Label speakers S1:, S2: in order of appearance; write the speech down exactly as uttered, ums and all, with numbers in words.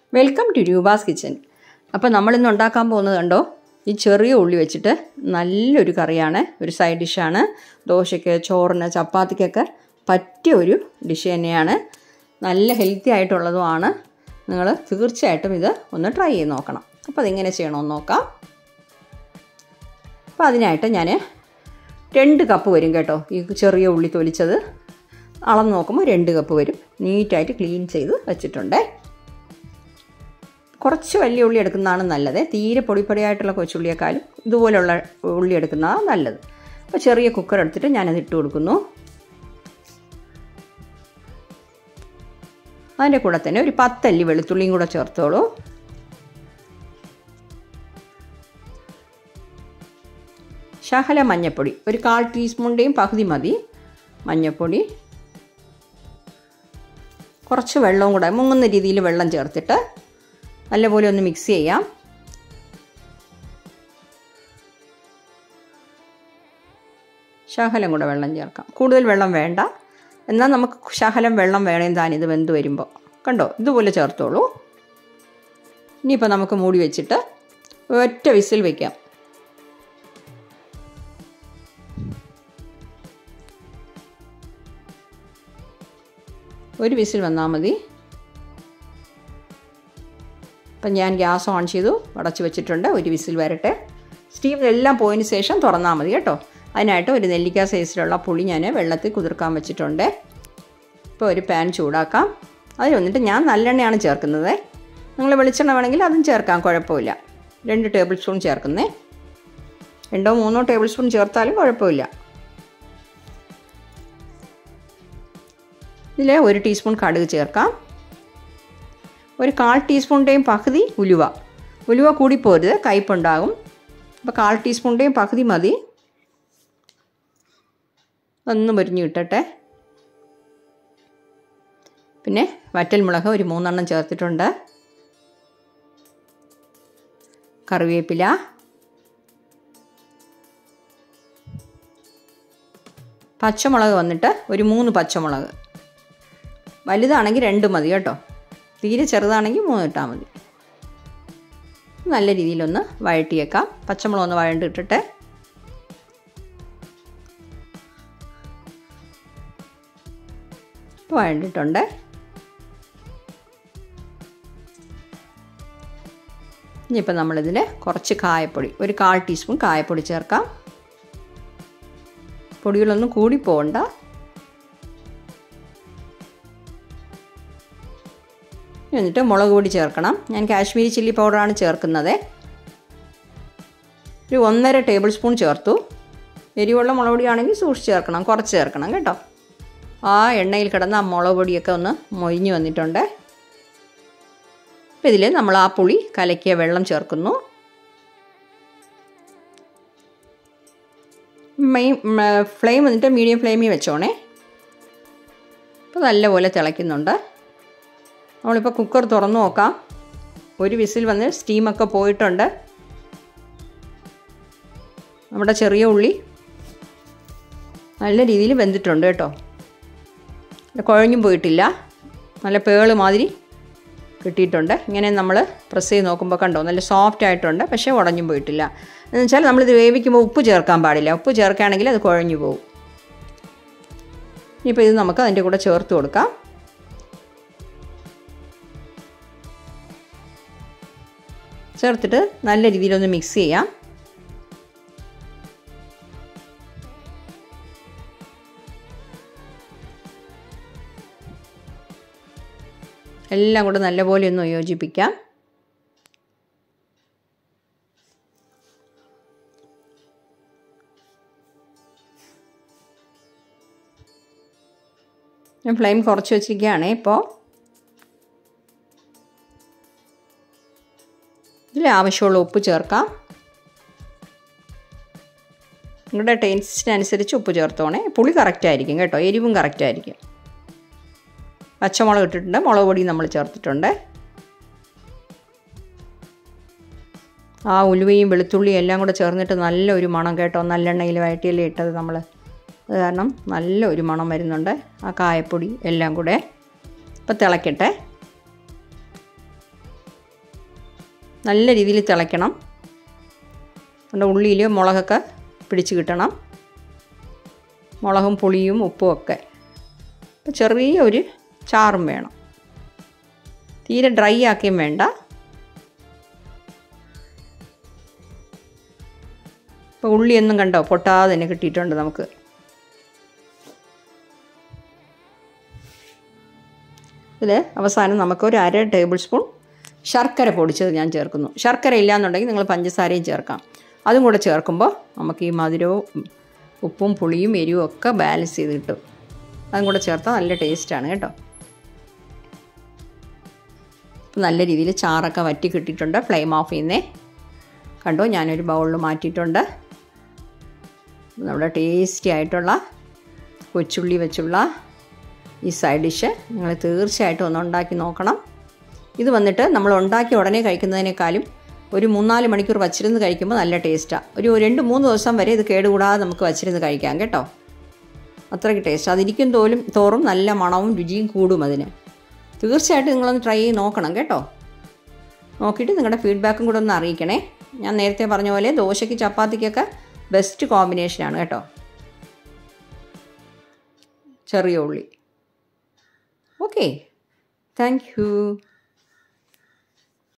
S1: Welcome to Roopa's kitchen. അപ്പോൾ നമ്മളിന്ന് ഉണ്ടാക്കാൻ പോകുന്നത് കണ്ടോ, ഈ ചെറിയ ഉള്ളി വെച്ചിട്ട് നല്ലൊരു കറിയാണ്, ഒരു സൈഡ് ഡിഷാണ്. ദോശയ്ക്ക്, ചോറിന്, ചപ്പാത്തിക്കൊക്കെ പറ്റിയ ഒരു ഡിഷ് തന്നെയാണ്. നല്ല ഹെൽത്തി ആയിട്ടുള്ളതുമാണ്. നിങ്ങൾ തീർച്ചയായിട്ടും ഇത് ഒന്ന് ട്രൈ ചെയ്ത് നോക്കണം. അപ്പോൾ അതെങ്ങനെ ചെയ്യണമെന്ന് നോക്കാം. അപ്പോൾ അതിനായിട്ട് ഞാൻ രണ്ട് കപ്പ് വരും കേട്ടോ, ഈ ചെറിയ ഉള്ളി തൊലിച്ചത് അളന്ന് നോക്കുമ്പോൾ രണ്ട് കപ്പ് വരും. നീറ്റായിട്ട് ക്ലീൻ ചെയ്ത് വെച്ചിട്ടുണ്ട്. കുറച്ച് വലിയ ഉള്ളി എടുക്കുന്നതാണ് നല്ലത്. തീരെ പൊടിപ്പൊടിയായിട്ടുള്ള കൊച്ചുള്ളിയേക്കാളും ഇതുപോലെയുള്ള ഉള്ളി എടുക്കുന്നതാണ് നല്ലത്. അപ്പോൾ ചെറിയ കുക്കർ എടുത്തിട്ട് ഞാനത് ഇട്ട് കൊടുക്കുന്നു. അതിൻ്റെ കൂടെ തന്നെ ഒരു പത്തല്ലി വെളുത്തുള്ളിയും കൂടെ ചേർത്തോളൂ. ശകല മഞ്ഞൾപ്പൊടി, ഒരു കാൽ ടീസ്പൂണിൻ്റെയും പകുതി മതി മഞ്ഞൾപ്പൊടി. കുറച്ച് വെള്ളവും കൂടെ മുങ്ങുന്ന രീതിയിൽ വെള്ളം ചേർത്തിട്ട് നല്ലപോലെ ഒന്ന് മിക്സ് ചെയ്യാം. ശകലം കൂടെ വെള്ളം ചേർക്കാം. കൂടുതൽ വെള്ളം വേണ്ട, എന്നാൽ നമുക്ക് ശകലം വെള്ളം വേണേം താൻ ഇത് വെന്ത് വരുമ്പോൾ. കണ്ടോ, ഇതുപോലെ ചേർത്തോളൂ. ഇനിയിപ്പോൾ നമുക്ക് മൂടി വെച്ചിട്ട് ഒറ്റ വിസിൽ വയ്ക്കാം. ഒരു വിസിൽ വന്നാൽ മതി. അപ്പം ഞാൻ ഗ്യാസ് ഓൺ ചെയ്തു, അടച്ചു വെച്ചിട്ടുണ്ട്. ഒരു വിസിൽ വരട്ടെ. സ്റ്റീം എല്ലാം പോയതിന് ശേഷം തുറന്നാൽ മതി കേട്ടോ. അതിനായിട്ട് ഒരു നെല്ലിക്ക സൈസിലുള്ള പുളി ഞാൻ വെള്ളത്തിൽ കുതിർക്കാൻ വെച്ചിട്ടുണ്ട്. ഇപ്പോൾ ഒരു പാൻ ചൂടാക്കാം. അതിൽ വന്നിട്ട് ഞാൻ നല്ലെണ്ണയാണ് ചേർക്കുന്നത്. നിങ്ങൾ വെളിച്ചെണ്ണ വേണമെങ്കിൽ അതും ചേർക്കാം, കുഴപ്പമില്ല. രണ്ട് ടേബിൾ സ്പൂൺ ചേർക്കുന്നേ. രണ്ടോ മൂന്നോ ടേബിൾ സ്പൂൺ ചേർത്താലും കുഴപ്പമില്ല. ഇതിൽ ഒരു ടീസ്പൂൺ കടുക് ചേർക്കാം. ഒരു കാൽ ടീസ്പൂണിൻ്റെയും പകുതി ഉലുവ. ഉലുവ കൂടിപ്പോരുത്, കയ്പുണ്ടാകും. അപ്പോൾ കാൽ ടീസ്പൂണിൻ്റെയും പകുതി മതി. ഒന്ന് മുരിഞ്ഞ് കിട്ടട്ടെ. പിന്നെ വറ്റൽമുളക് ഒരു മൂന്നെണ്ണം ചേർത്തിട്ടുണ്ട്. കറിവേപ്പില, പച്ചമുളക് വന്നിട്ട് ഒരു മൂന്ന് പച്ചമുളക്. വലുതാണെങ്കിൽ രണ്ട് മതി കേട്ടോ. തീരെ ചെറുതാണെങ്കിൽ മൂന്ന് ഇട്ടാൽ മതി. നല്ല രീതിയിലൊന്ന് വഴട്ടിയേക്കാം. പച്ചമുളക് ഒന്ന് വഴണ്ടിട്ടിട്ട് വഴണ്ടിട്ടുണ്ട്. ഇനിയിപ്പോൾ നമ്മളിതിൽ കുറച്ച് കായപ്പൊടി, ഒരു കാൽ ടീസ്പൂൺ കായപ്പൊടി ചേർക്കാം. പൊടികളൊന്നും കൂടി പോകണ്ട. എന്നിട്ട് മുളക് പൊടി ചേർക്കണം. ഞാൻ കാശ്മീരി ചില്ലി പൗഡറാണ് ചേർക്കുന്നത്. ഒരു ഒന്നര ടേബിൾ സ്പൂൺ ചേർത്തു. എരിവുള്ള മുളക് പൊടിയാണെങ്കിൽ സൂക്ഷിച്ച് ചേർക്കണം, കുറച്ച് ചേർക്കണം കേട്ടോ. ആ എണ്ണയിൽ കിടന്ന് ആ മുളക് പൊടിയൊക്കെ ഒന്ന് മൊരിഞ്ഞ് വന്നിട്ടുണ്ട്. അപ്പോൾ ഇതിൽ നമ്മൾ ആ പുളി കലക്കിയ വെള്ളം ചേർക്കുന്നു. മെയിൻ ഫ്ലെയിം വന്നിട്ട് മീഡിയം ഫ്ലെയിമിൽ വെച്ചോണേ. ഇപ്പോൾ നല്ലപോലെ തിളയ്ക്കുന്നുണ്ട്. നമ്മളിപ്പോൾ കുക്കർ തുറന്നു നോക്കാം. ഒരു വിസിൽ വന്ന് സ്റ്റീമൊക്കെ പോയിട്ടുണ്ട്. നമ്മുടെ ചെറിയ ഉള്ളി നല്ല രീതിയിൽ വെന്തിട്ടുണ്ട് കേട്ടോ. കുഴഞ്ഞും പോയിട്ടില്ല. നല്ല പേള് മാതിരി കിട്ടിയിട്ടുണ്ട്. ഇങ്ങനെ നമ്മൾ പ്രസ് ചെയ്ത് നോക്കുമ്പോൾ കണ്ടോ, നല്ല സോഫ്റ്റ് ആയിട്ടുണ്ട്. പക്ഷേ ഉടഞ്ഞും പോയിട്ടില്ല. എന്ന് വെച്ചാൽ നമ്മളിത് വേവിക്കുമ്പോൾ ഉപ്പ് ചേർക്കാൻ പാടില്ല. ഉപ്പ് ചേർക്കുകയാണെങ്കിൽ അത് കുഴഞ്ഞു പോകും. ഇനിയിപ്പോൾ ഇത് നമുക്ക് അതിൻ്റെ കൂടെ ചേർത്ത് കൊടുക്കാം. ചേർത്തിട്ട് നല്ല രീതിയിലൊന്ന് മിക്സ് ചെയ്യാം. എല്ലാം കൂടെ നല്ലപോലെ ഒന്ന് യോജിപ്പിക്കാം. ഞാൻ ഫ്ലെയിം കുറച്ച് വെച്ചിരിക്കുകയാണ്. ഇപ്പോൾ ഇതിൽ ആവശ്യമുള്ള ഉപ്പ് ചേർക്കാം. നിങ്ങളുടെ ടേസ്റ്റിനനുസരിച്ച് ഉപ്പ് ചേർത്തോണേ. പുളി കറക്റ്റായിരിക്കും കേട്ടോ, എരിവും കറക്റ്റായിരിക്കും. പച്ചമുളക് ഇട്ടിട്ടുണ്ട്, മുളക് പൊടി നമ്മൾ ചേർത്തിട്ടുണ്ട്. ആ ഉലുവയും വെളുത്തുള്ളിയും എല്ലാം കൂടെ ചേർന്നിട്ട് നല്ലൊരു മണം കേട്ടോ. നല്ലെണ്ണയിൽ വഴറ്റിയല്ലേ ഇട്ടത് നമ്മൾ, അത് കാരണം നല്ല ഒരു മണം വരുന്നുണ്ട്. ആ കായപ്പൊടി എല്ലാം കൂടെ ഇപ്പോൾ തിളക്കട്ടെ. നല്ല രീതിയിൽ തിളയ്ക്കണം. നമ്മുടെ ഉള്ളിയിൽ മുളകൊക്കെ പിടിച്ച് കിട്ടണം. മുളകും പുളിയും ഉപ്പും ഒക്കെ. അപ്പോൾ ചെറിയ ഒരു ചാറും വേണം. തീരെ ഡ്രൈ ആക്കുകയും വേണ്ട. ഇപ്പോൾ ഉള്ളിയൊന്നും കണ്ടോ പൊട്ടാതെ തന്നെ കിട്ടിയിട്ടുണ്ട് നമുക്ക്. ഇതിൽ അവസാനം നമുക്ക് ഒരു അര ടേബിൾ സ്പൂൺ ശർക്കര പൊടിച്ചത് ഞാൻ ചേർക്കുന്നു. ശർക്കര ഇല്ലയെന്നുണ്ടെങ്കിൽ നിങ്ങൾ പഞ്ചസാരയും ചേർക്കാം. അതും കൂടെ ചേർക്കുമ്പോൾ നമുക്ക് ഈ മധുരവും ഉപ്പും പുളിയും എരിവും ഒക്കെ ബാലൻസ് ചെയ്ത് കിട്ടും. അതും കൂടെ ചേർത്താൽ നല്ല ടേസ്റ്റാണ് കേട്ടോ. നല്ല രീതിയിൽ ചാറൊക്കെ വറ്റി കിട്ടിയിട്ടുണ്ട്. ഫ്ലെയിം ഓഫ് ചെയ്യുന്നേ. കണ്ടോ, ഞാനൊരു ബൗളിൽ മാറ്റിയിട്ടുണ്ട്. നമ്മുടെ ടേസ്റ്റി ആയിട്ടുള്ള കൊച്ചുള്ളി വെച്ചുള്ള ഈ സൈഡ് ഡിഷ് നിങ്ങൾ തീർച്ചയായിട്ടും ഒന്ന് ഉണ്ടാക്കി നോക്കണം. ഇത് വന്നിട്ട് നമ്മൾ ഉണ്ടാക്കി ഉടനെ കഴിക്കുന്നതിനേക്കാളും ഒരു മൂന്നാല് മണിക്കൂർ വച്ചിരുന്ന് കഴിക്കുമ്പോൾ നല്ല ടേസ്റ്റാണ്. ഒരു രണ്ട് മൂന്ന് ദിവസം വരെ ഇത് കേടുകൂടാതെ നമുക്ക് വച്ചിരുന്ന് കഴിക്കാം കേട്ടോ. അത്രയ്ക്ക് ടേസ്റ്റ്. അതിരിക്കും തോലും തോറും നല്ല മണവും രുചിയും കൂടും അതിന്. തീർച്ചയായിട്ടും നിങ്ങളൊന്ന് ട്രൈ ചെയ്ത് നോക്കണം കേട്ടോ. നോക്കിയിട്ട് നിങ്ങളുടെ ഫീഡ്ബാക്കും കൂടെ ഒന്ന് അറിയിക്കണേ. ഞാൻ നേരത്തെ പറഞ്ഞ പോലെ ദോശയ്ക്ക് ചപ്പാത്തിക്കൊക്കെ ബെസ്റ്റ് കോമ്പിനേഷനാണ് കേട്ടോ. ചെറിയ ഉള്ളി. Okay, thank U.